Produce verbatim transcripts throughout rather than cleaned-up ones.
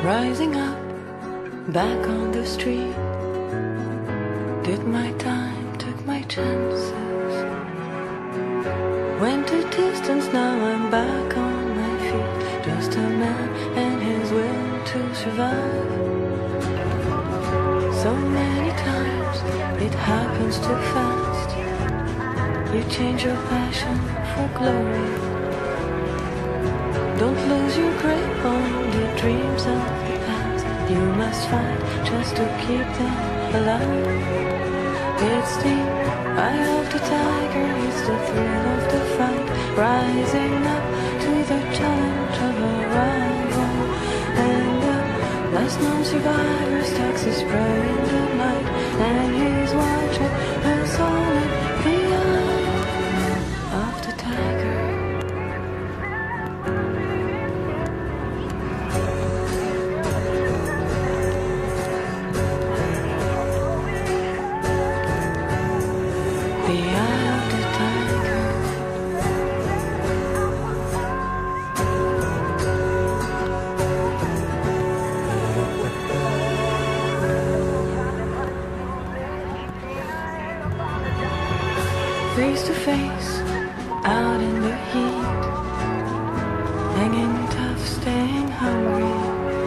Rising up, back on the street. Did my time, took my chances. Went a distance, now I'm back on my feet. Just a man and his will to survive. So many times it happens too fast. You change your passion for glory. Don't lose your grip on the dreams of the past. You must fight just to keep them alive. It's the eye of the tiger, it's the thrill of the fight. Rising up to the challenge of a rival. And the last known survivor stalks his prey in the night. And he's watching us all in the eye of the tiger. The eye of the tiger. Face to face, out in the heat. Hanging tough, staying hungry.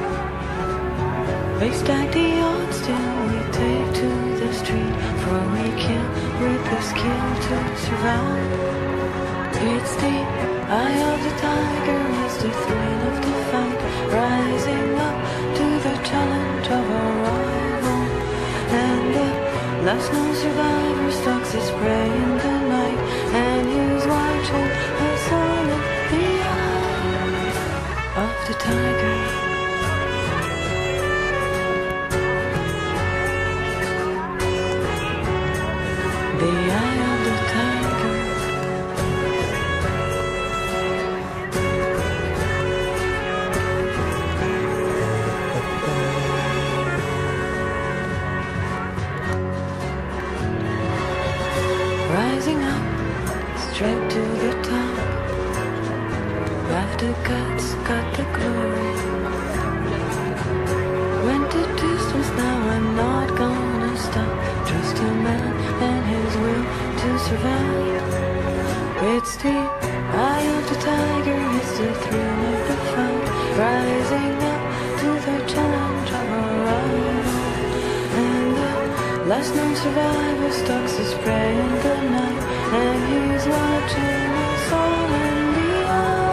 They stack the odds till we take to the street. For we kill with the skill to survive. It's the eye of the tiger, it's the thrill of the fight. Rising up to the challenge of a rival. And the last known survivor stalks his prey in the night. And he's watching us all in the eye of the tiger. The eye of the tiger. Rising up, straight to the top. Have the guts, got the glory. Went the distance, now I'm not gonna stop. Just a man and his will to survive. It's the eye of the tiger, it's the thrill of the fight. Rising up to the challenge of a rival. And the last known survivor stalks his prey in the night. And he's watching us all in the eye.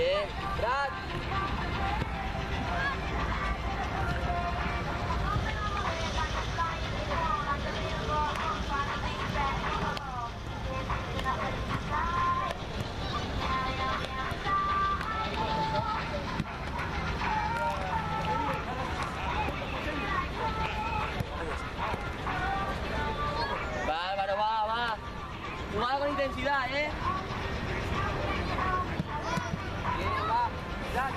Bien, Brad. Va, Álvaro, va, va. Jugada con intensidad, ¿eh? Bien, va. Brad.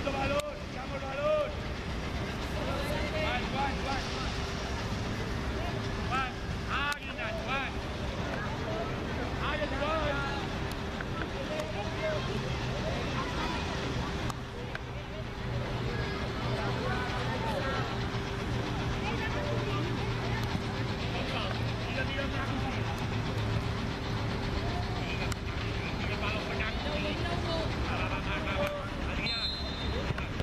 Mucho balón, echamos el balón. Juan, Juan, Juan. Juan, águila, Juan. Águila, Juan. Tira, tira, tira. Tira el balón para acá. Va, va, va, va, va. Adrián.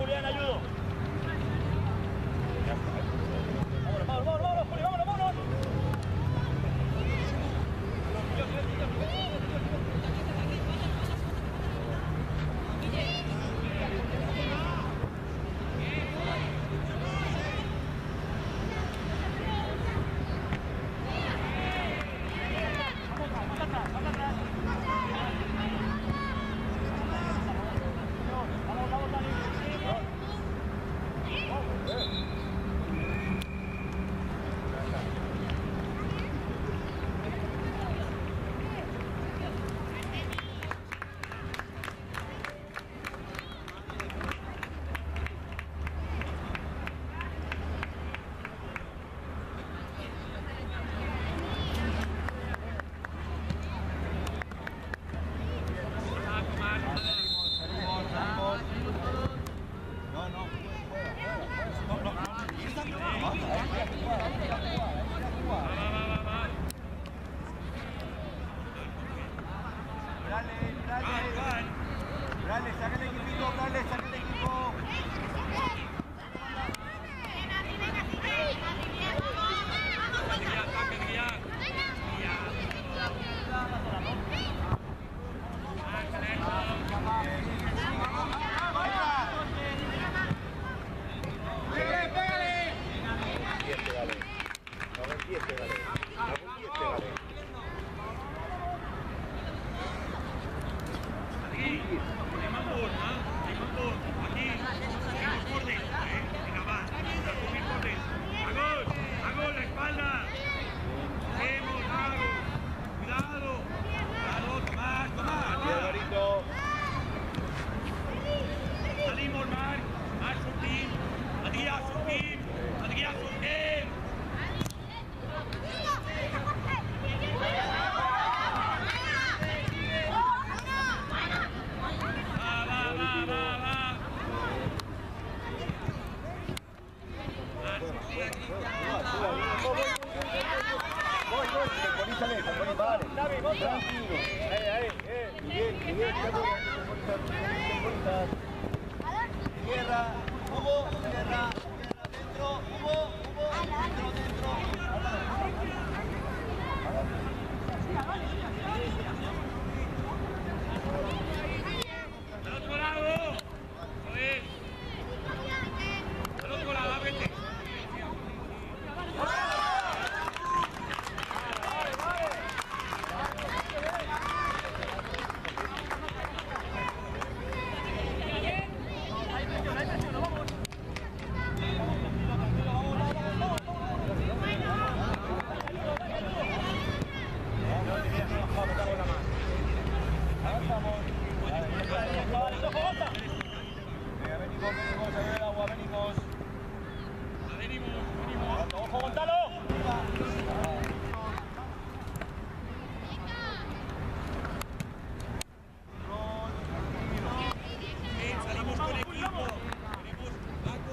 Julián, ayudo. Vámonos, vámonos, vámonos, Juli, vámonos, vámonos. Dale, saca el equipito, dale, saca el equipo. Salimos, Marc, Marc sortim, Adrià sortim, Adrià sortim! Va, va, va, va, va! Voy, voy, temporízale, temporízale, vale, tranquilo, ahí, ahí, eh, Miguel, Miguel, temporizar. Tierra, Hugo, tierra, tierra, dentro, Hugo, Hugo, dentro, dentro. Al otro lado, Joel. Al otro lado, ábrete. Venimos, venimos, a ver el agua, venimos. Venimos, venimos. ¡Ojo, Gonzalo! Salimos con equipo. Venimos, Paco.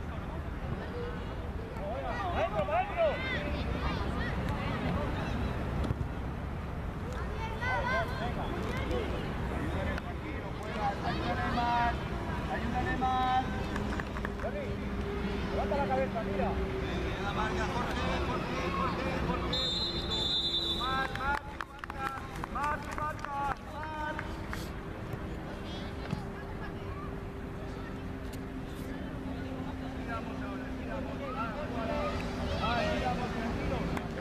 ¡Adentro, adentro! Ayúdale, tranquilo, fuera. Ayúdale más. Ayúdale más. Dani, levanta la cabeza, mira. La marca, Jorge, Jorge, Jorge, Jorge. Más, más, más, más, más, más. Giramos ahora, giramos. Ah, giramos, tranquilo.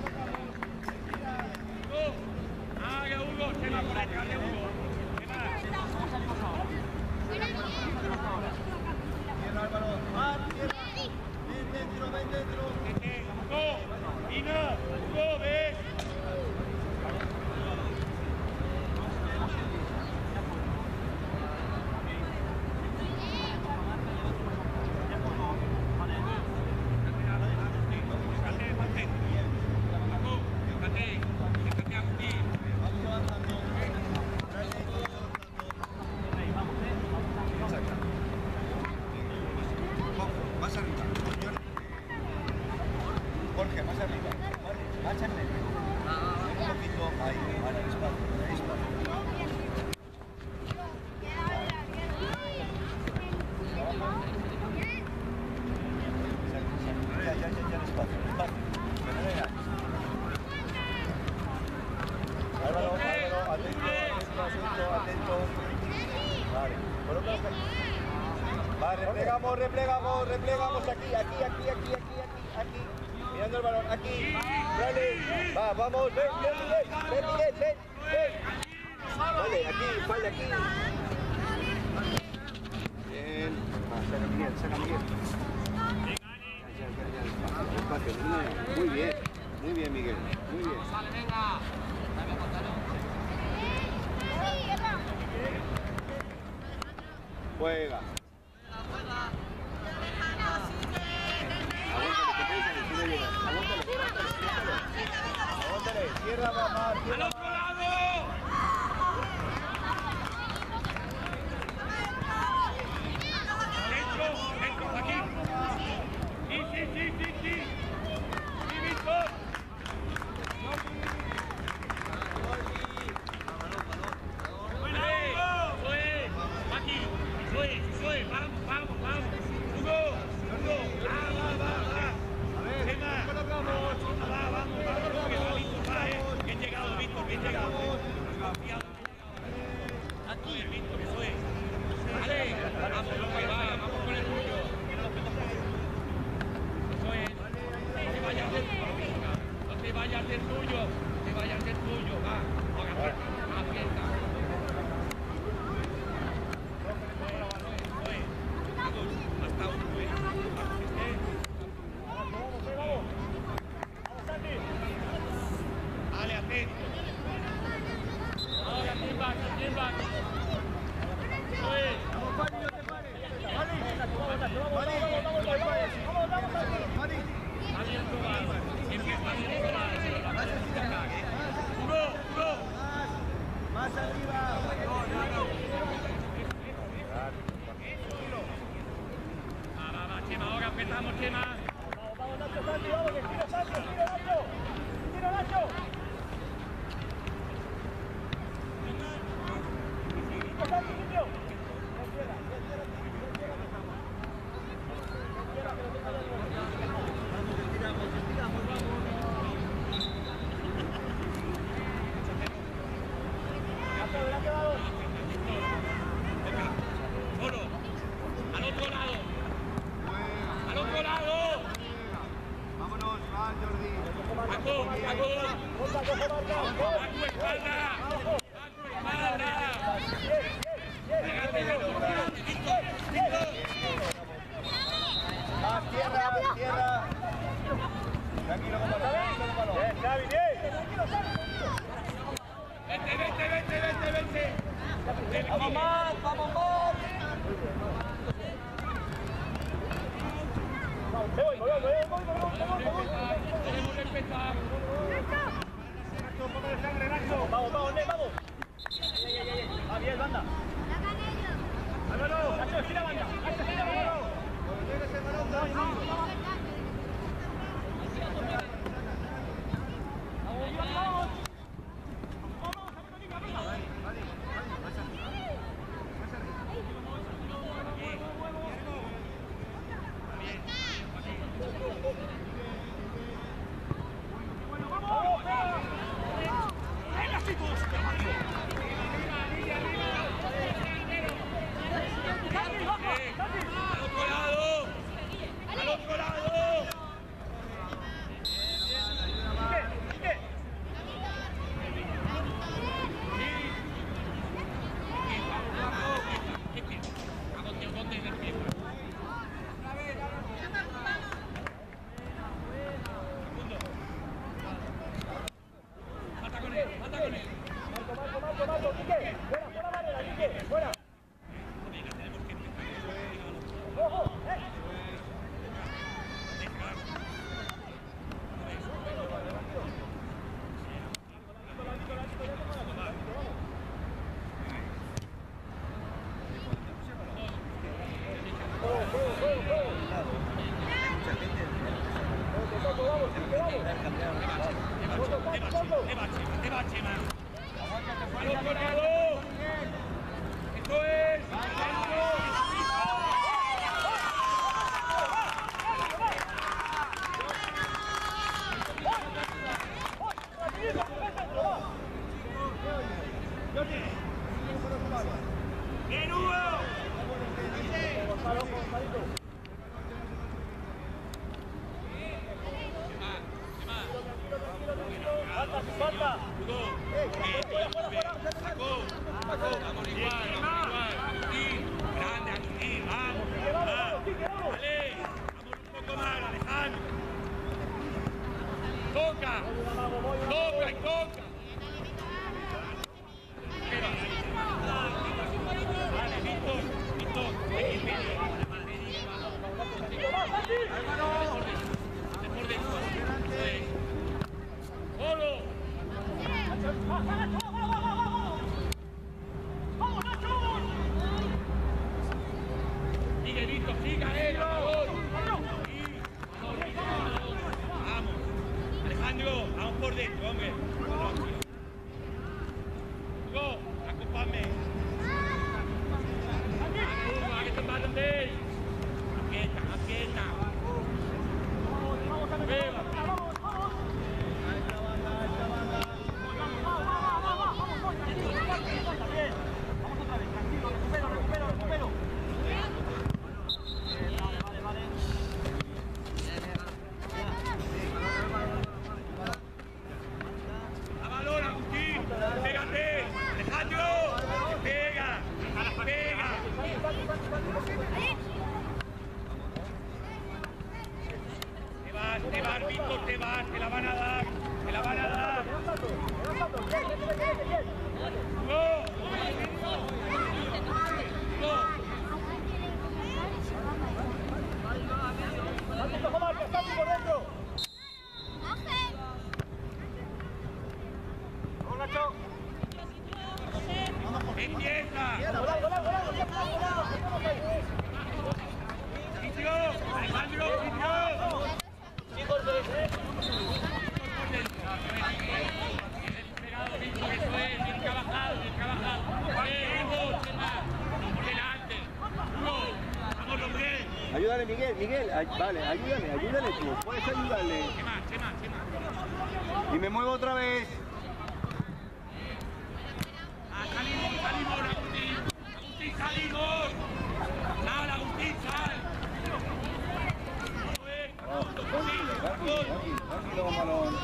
Hugo, haga Hugo, se va por acá, de Hugo. ¿Qué más? ¿Cómo salimos ahora? Tierra, Álvaro. Más, tierra. Ven dentro, ven dentro. Hugo, Ina, Hugo, ves. Más arriba, Jorge, más arriba, más en medio. Un poquito, ahí, vale, espacio, espacio. despacio, despacio. Que no le engañes. Álvaro, Álvaro, atento, atento, atento, atento. Vale, colócalo aquí. Vale, replegamos, replegamos, replegamos aquí, aquí, aquí, aquí, aquí, aquí, aquí. Mirando el balón, aquí. Vale, va, vamos, ven, ven, Miguel, ven, Miguel, ven, ven. Vale, aquí, vale, aquí. Bien. Ah, saca Miguel, saca Miguel. Ya, ya, ya, despacio, despacio. Muy bien, muy bien, Miguel, muy bien. Sale, venga. Juega. Aguántale, que pesa, que quiere llegar. Aguántale, aguántale, aguántale. Cierra, va, va, cierra. ¡Al otro lado! ¡Dentro! ¡Dentro! ¡Aquí! ¡Sí, sí, sí, sí, sí! ¡Sí, Víctor! Aquí, soy, soy, vamos, vamos, vamos. Hugo, Hugo, va, va, va, va. A ver, Venga. colocamos. Va, vamos, vamos, que va Víctor, va, eh. Bien llegado, Víctor, bien llegado. Aquí, Víctor, eso es. Vale, vamos, lo que va, vamos con el tuyo. Eso es. No te vayas del tuyo, no te vayas del tuyo, no te vayas del tuyo, va. Haga fiesta. Hasta un buen. Vale, atento. Ahora, quién va, quién va. Soy. Vamos, Fanny, no te pares. Fanny, Fanny, vamos, vamos, Fanny. Abierto va. Empieza abierto va. Uno, uno. Más arriba. Va, va, va, Chema, ahora empezamos, Chema. Vamos, vamos, Nacho, Santi, vamos, que tira Santi, tira Nacho. Tira Nacho. Limpio, Santi, limpio. Cierra, cierra, cierra. Cierra, que lo tenga el gol. Vamos, que tiramos, que tiramos, vamos. Nacho, delante va dos. Solo. Al otro lado. Al otro lado. Vámonos, va Jordi. Paco, Paco. A tu espalda. A tu espalda. Pégate, Víctor. Víctor. Más tierra, tierra. Tranquilo, compañero. Bien, Xavi, bien. Vente, vente, vente, vente, vente. Vamos más, vamos más. Me voy, me voy, me voy, me voy, me voy, me voy. Tenemos que empezar. Nacho, poco de sangre, Nacho. Vamos, vamos, Ney, vamos. Va bien, banda. Álvaro, Nacho, estira banda. Nacho, estira banda. Vamos, vamos. Venga, chicos. Al otro lado. Al otro lado. Mata con él, mata con él. Marco, Marco, Marco, Marco, Quique. Fuera, fuera, Varela, Quique, fuera. Venga, tenemos que empezar. Ojo, eh. ¡Al otro lado! ¡Esto es! ¡Dentro! Falta, falta. Vamos igual, vamos igual. Agustín, grande Agustín, vamos. Vale, vamos un poco más, Alejandro. Toca, toca y toca. Vale, Víctor, Víctor, mejor de esto. ¡Solo! ¡Vamos, Nacho! Sigue, Víctor, siga él, por favor. Vamos. Alejandro, vamos por dentro, hombre. Hugo, acompáñame. Hugo, a que te matan de él. Aprieta, aprieta. Vamos, vamos, vamos, vamos. Vamos otra vez, tranquilo, recupero, recupero, recupero. Vale, vale, vale. ¡A valor, Agustín! ¡Pégate! ¡Alejandro! ¡Pega! ¡Pega! Te vas, te vas, Víctor, te vas, te la van a dar, te la van a dar. ¡No! ¡Sático, marca, sático dentro! ¡Vamos, Nacho! ¡Empieza! ¡Volado, volado, volado! ¡Sitio! ¡Alejandro, sitio! ¡Chicos, de... Pegado, Víctor, eso es, bien trabajado, bien trabajado. ¡Eh, Hugo, por delante! ¡Hugo, vamos, hombre! Ayúdale, Miguel, Miguel, ay, vale, ayúdale, ayúdale tú, puedes ayudarle. Chema, Chema, Chema. Y me muevo otra vez. Ah, salimos, salimos, Agustín. Agustín, salimos. Sal, Agustín, sal. Rápido, rápido, rápido, balón.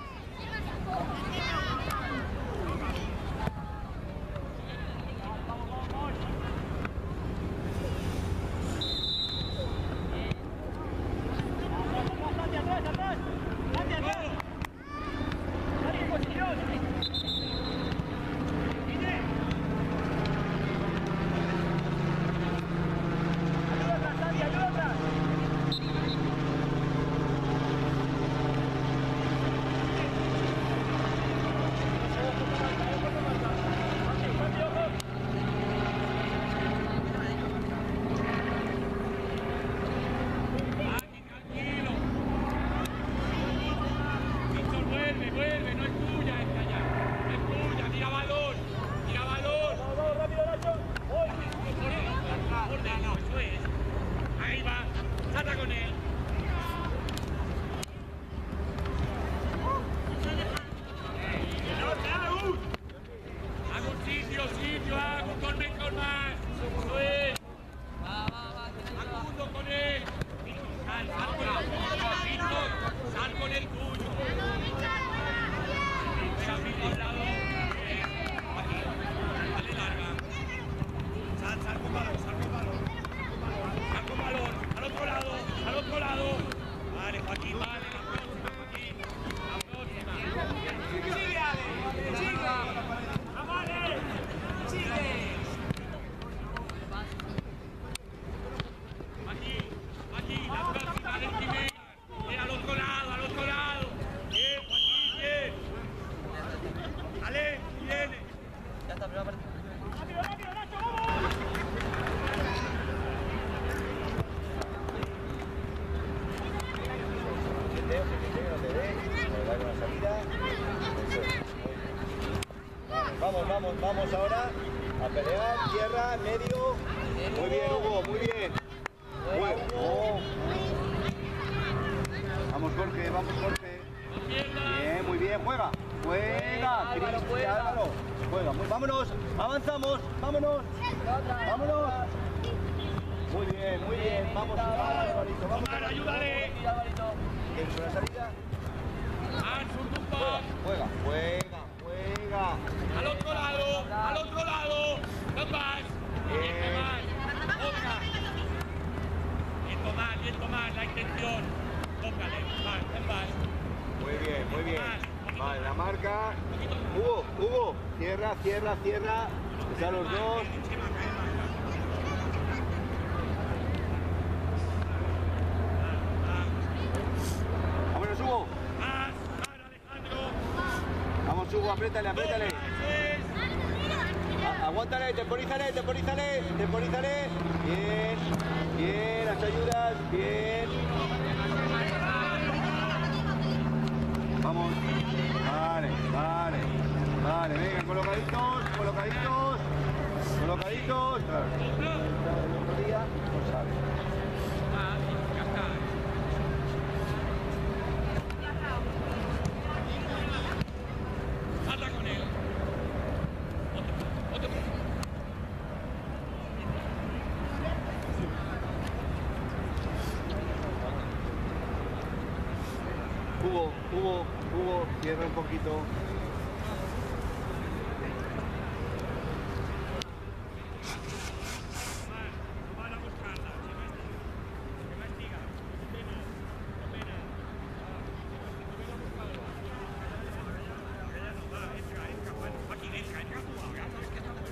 Vamos, vamos, vamos ahora a pelear, tierra, medio. Muy bien, Hugo, muy bien. Bueno, oh. Vamos, Jorge, vamos, Jorge. Bien, muy bien, juega. Juega, Álvaro, juega. Álvaro, juega. Muy, vámonos, avanzamos, vámonos. Vámonos. Muy bien, muy bien. Vamos, Alvarito, vamos. Omar, ayúdale. ¿Tienes una salida? Hans, un tumba. Juega, juega, juega. Al otro lado, al otro lado. No más. Bien. Tomás. Otra. Bien, Tomás, bien, Tomás, la intención. Tócale, más, ven más. Muy bien, muy bien. Vale, la marca. Hugo, Hugo, cierra, cierra, cierra. Están los dos. Vámonos, Hugo. Más, más, Alejandro. Vamos, Hugo, apriétale, apriétale. Eso es. A- Aguántale, temporízale, temporízale, temporízale. Bien, bien, las ayudas, bien. Vamos. Vale, vale, vale, venga, colocaditos, colocaditos, colocaditos. Claro. El otro día, no sabes. Ah, ya está. Habla con él. Otro, otro. Hugo, Hugo, Hugo, cierra un poquito. Van a buscarla. Que me siga. Pena, pena. Va, entra, entra, bueno, aquí, entra, entra tú ahora, sabes que está bueno.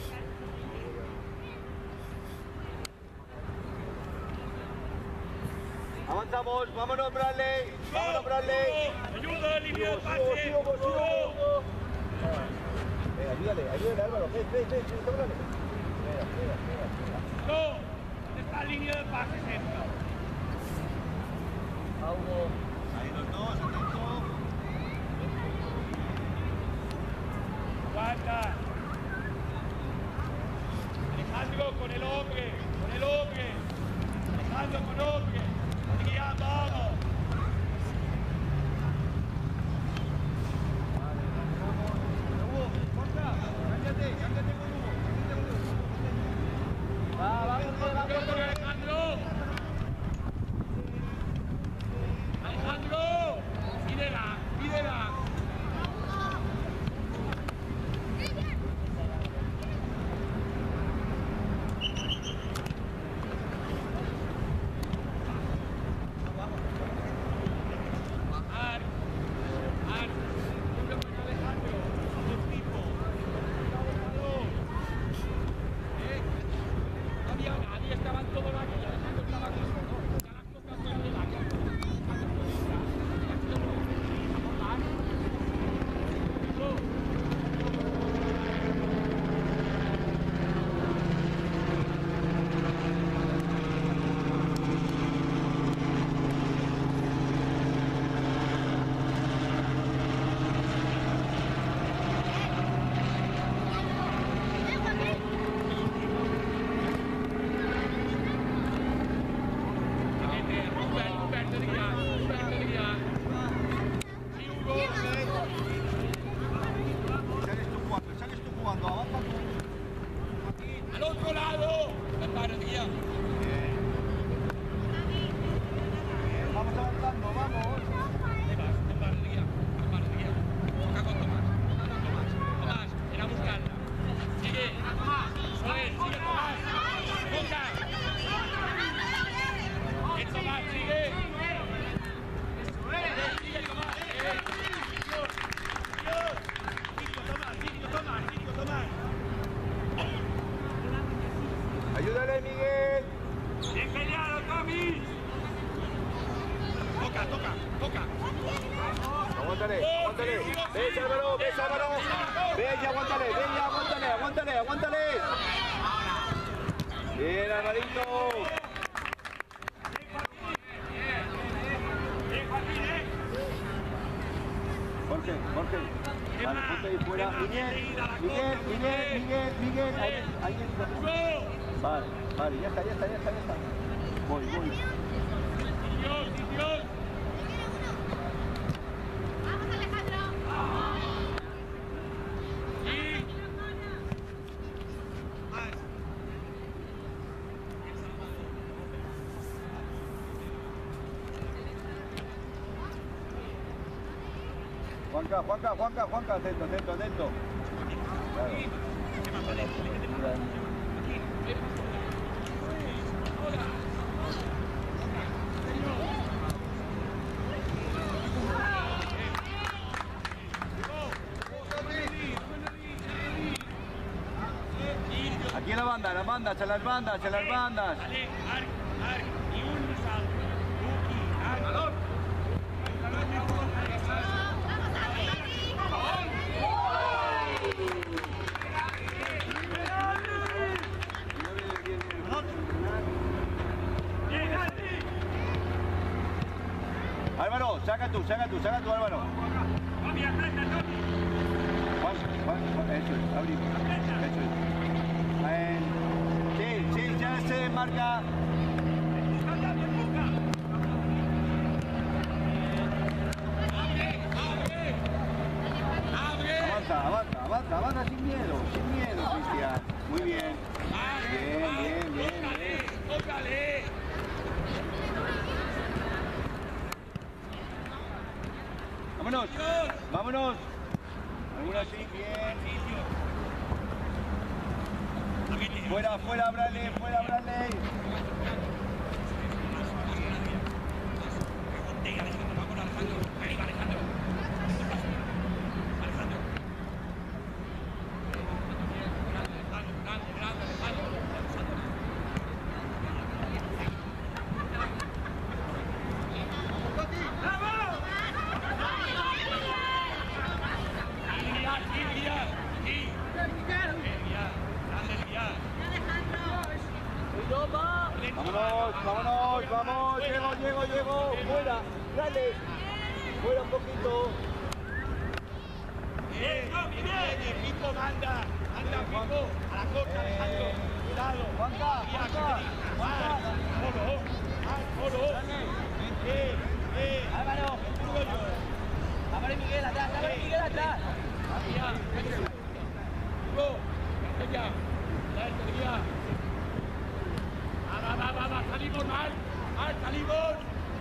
Avanzamos, vámonos, Bradley. Vámonos, Bradley. Ayuda, línea de Sigo, pase. sigo, sigo, sigo. Venga, ayúdale, ayúdale, Álvaro. Ven, ven, ven, ven, tócale. Espera, espera, espera, espera. No, ¿dónde está la línea de pase, Sergio? Ahí los dos, atento. Guarda. Alejandro con el hombre, con el hombre. Alejandro con hombre. Adrián, vamos. Hugo, corta, cállate, cállate con Hugo, cállate con Hugo. Va, va, va, Con Alejandro. Alejandro. Pídela, pídela. Ar, Ar, siempre con Alejandro, dos tipos. ¿Eh? No había nadie, estaban todos aquí, Alejandro estaba aquí solo. Ya las cosas son de la casa. Sales tú jugando, sales tú jugando, avanza tú. Al otro lado, prepara guía. Vamos avanzando, vamos. Prepara guía, prepara guía. Toca con Tomás, toca con Tomás. Tomás, ven a buscarla. Sigue, eso es, sigue Tomás. Toca. Bien Tomás, sigue. Eso es, sigue Tomás. Eh. Dios, Dios. Sigue Tomás, sigue Tomás, sigue Tomás. Ayúdale, Miguel. Bien peleado, Tommy. Toca, toca, toca. Aguántale, aguántale. Ves, Álvaro, ves, Álvaro. Ven y aguántale, ven y aguántale, aguántale, aguántale. Bien, Alvarito. Bien, Joaquín, ¿eh? Jorge, Jorge. Vale, ponte ahí fuera. Miguel, Miguel, Miguel, Miguel, Miguel. Ahí, ahí está. Vale, vale, ya está, ya está, ya está, ya está. Voy, voy. Dios, Dios. Y... Juanca, Juanca, Juanca, Juanca, atento, atento, atento. Claro. Aquí en la banda, las bandas, a las bandas, a las bandas. Vale, arc, arc, y un salto. Luki, arc. ¡Balón! Álvaro, saca tú, saca tú, saca tú, Álvaro. Tony, aprieta, Tony. Juan, Juan, Juan, eso es, abrimos. Eso es. Eh, sí, sí, ya se marca. Avanza, avanza, avanza, avanza sin miedo, sin miedo, Cristian. Muy bien. Bien, bien, bien, bien. ¡Tócale! Vámonos, vámonos. Algunos sí, bien. Fuera, fuera, Bradley, fuera, Bradley. Vámonos, vámonos, vamos, llego, llego, llego, fuera, dale, fuera un poquito. ¡Eh, viene, Pico, anda! ¡Anda, Pico! ¡A la corta, Alejandro! ¡Cuidado! Juanca, Juanca, Juanca. ¡Solo! ¡Solo! ¡Eh, eh! Álvaro. Álvaro y Miguel atrás, Álvaro y Miguel atrás. ¡Hugo! ¡Venga! ¡La energía! ¡Va, va, va, va! ¡Salimos mal! ¡Mal, salimos!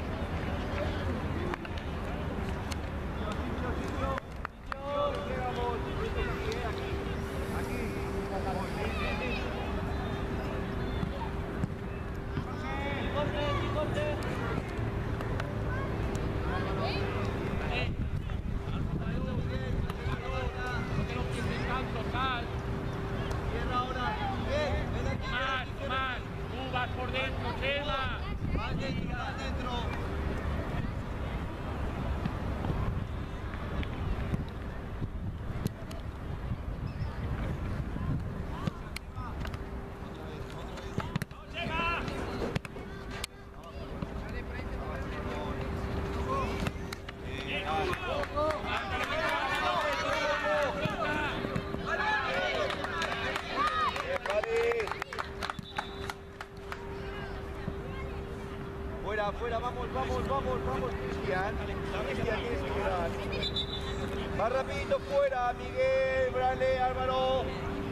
Más, más, tú vas por dentro, Chema. Más dentro, más dentro. Fuera, fuera, vamos, vamos, vamos, vamos, Cristian. Cristian, tienes que quedar. Más rapidito fuera, Miguel, Bradley, Álvaro.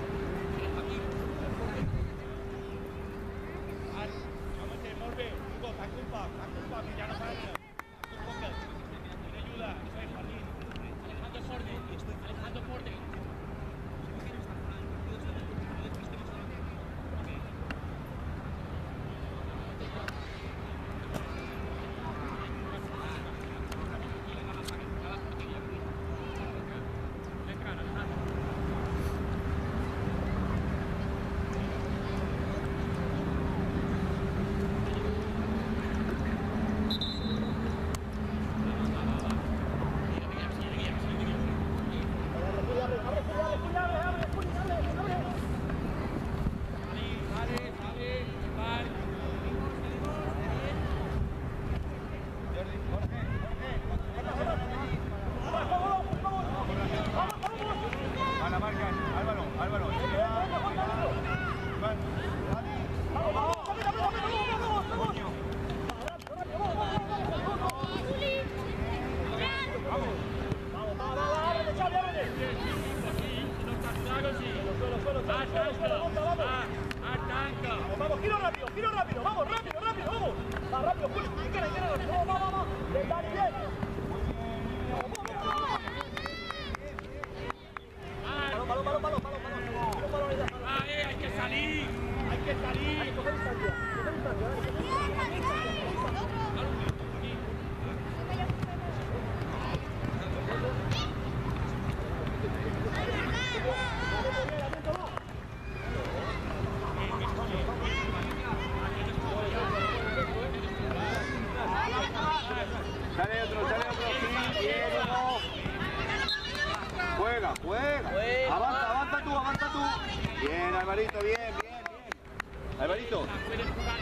Vamos a morbe, Hugo, ta culpa, ta culpa, que ya no para. Tiene ayuda, eso es, Martín. Alejandro Forde, Alejandro Forde.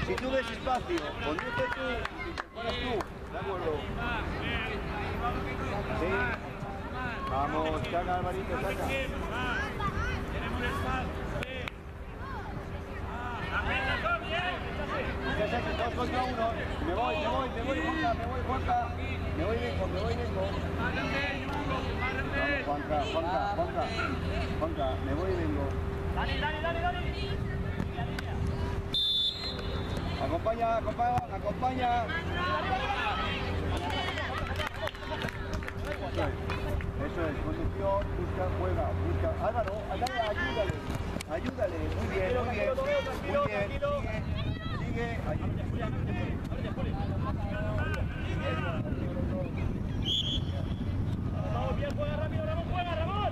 Si tú ves espacio, conduce tú y te pones tú. ¿De acuerdo? Sí. Vamos, saca Alvarito, saca. Tenemos espacio. Dos contra uno. Me voy, me voy, me voy, Juanca, me voy, Juanca. Me voy vengo, me voy vengo. Vamos, Juanca, Juanca, Juanca. Juanca, me voy y vengo. Dale, dale, dale, dale. Acompaña, acompaña, acompaña. Eso es, conducción, busca, juega, busca. Álvaro, ayúdale, ayúdale. Ayúdale, muy bien, muy bien. Muy bien, sigue, sigue, ayúdale. Vamos bien, juega rápido, Ramón, juega, Ramón.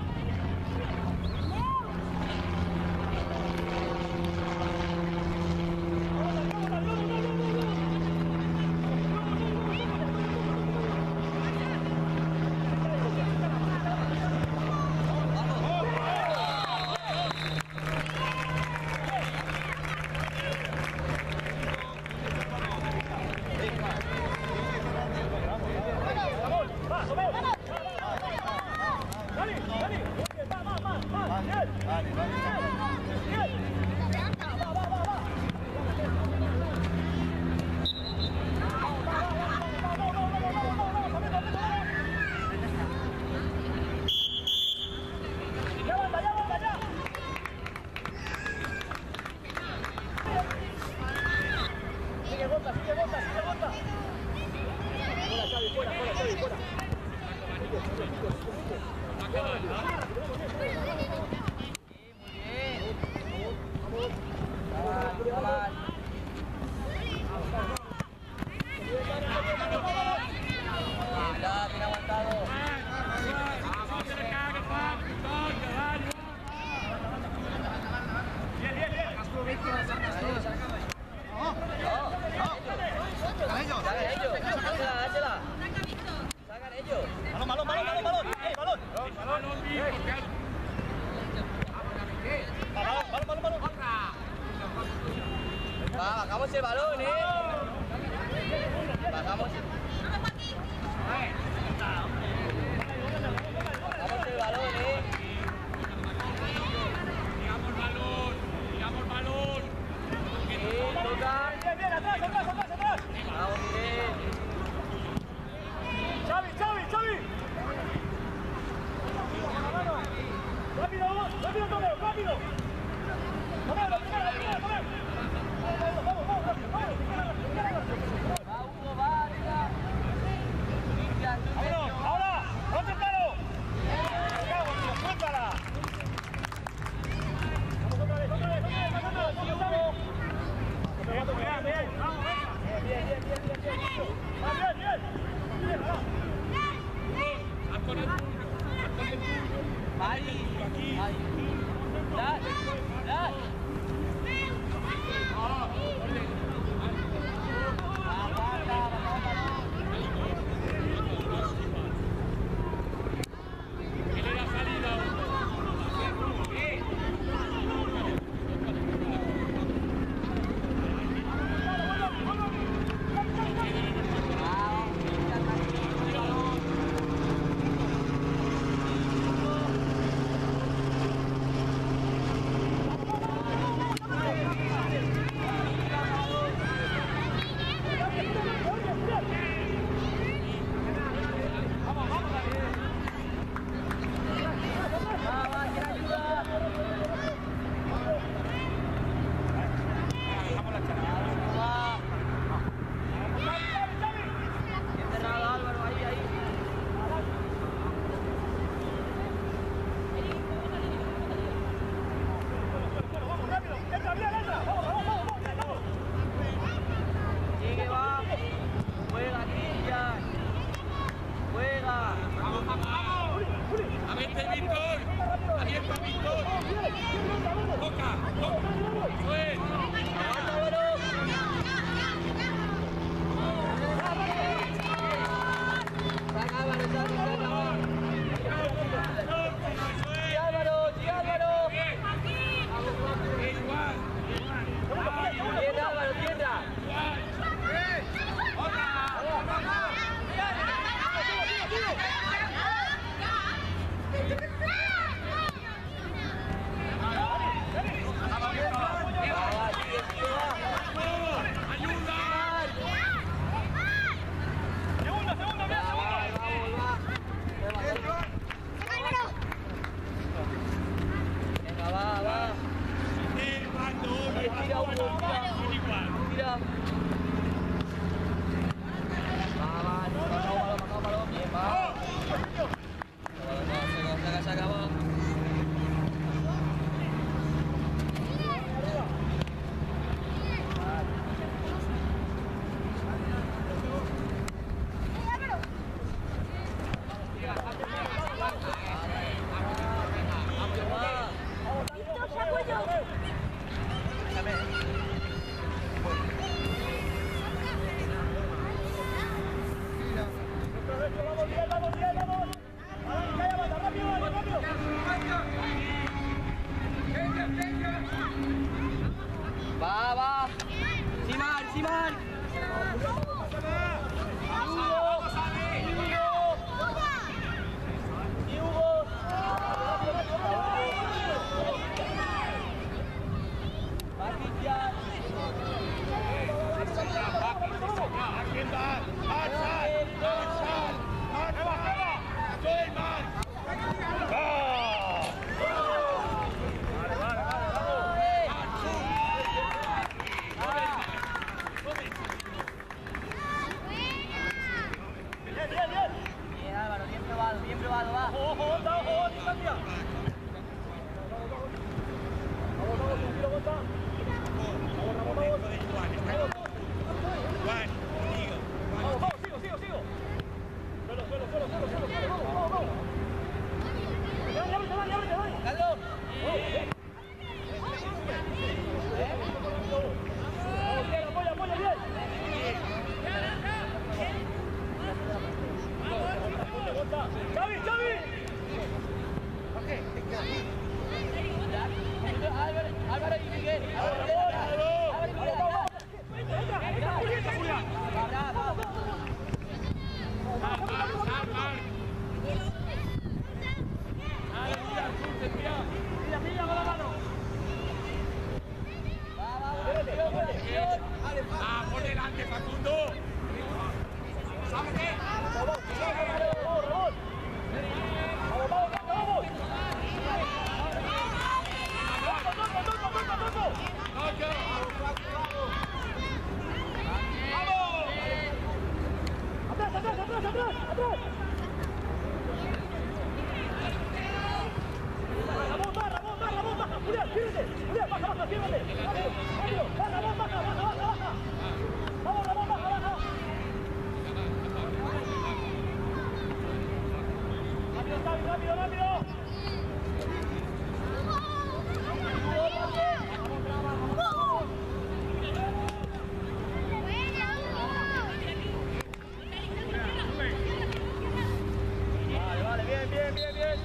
bien, bien, bien.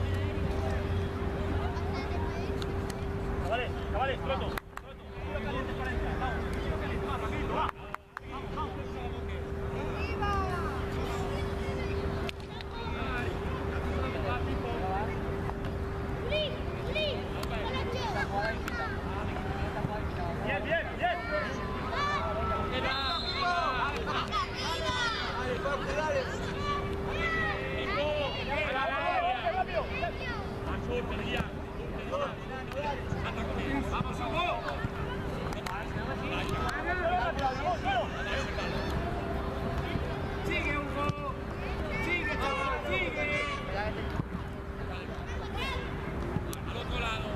Chavales, chavales, troto. Troto. Calientes para entrar. Vamos, calientes, va, rapidito, va. Vamos, vamos. Bien, bien, bien. Vamos, Hugo. Sigue, Hugo. Sigue, chaval, sigue. Al otro lado.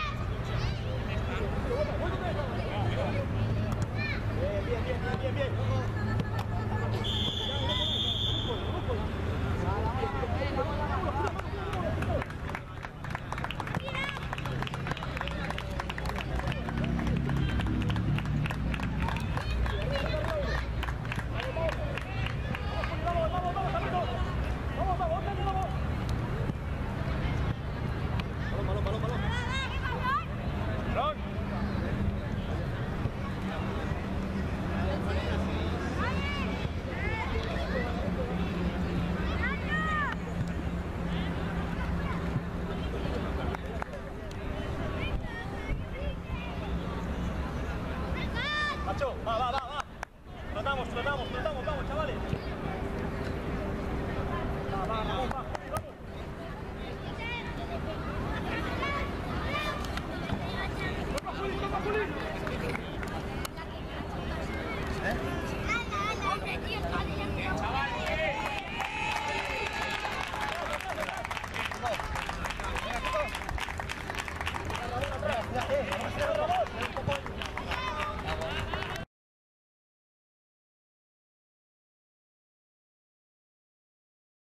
Bien, bien, bien, bien, bien.